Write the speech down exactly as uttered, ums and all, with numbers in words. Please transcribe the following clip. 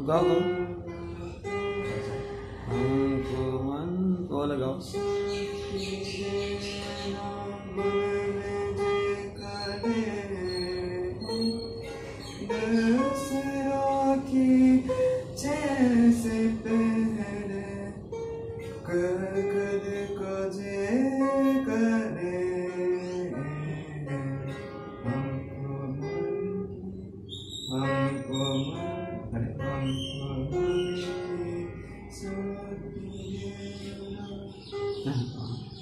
गाओ गाओ हमको मन वो लगाओ जैसे पहले कर कर को जे करे हमको मन हमको मन अरे हमको मन की सोती है।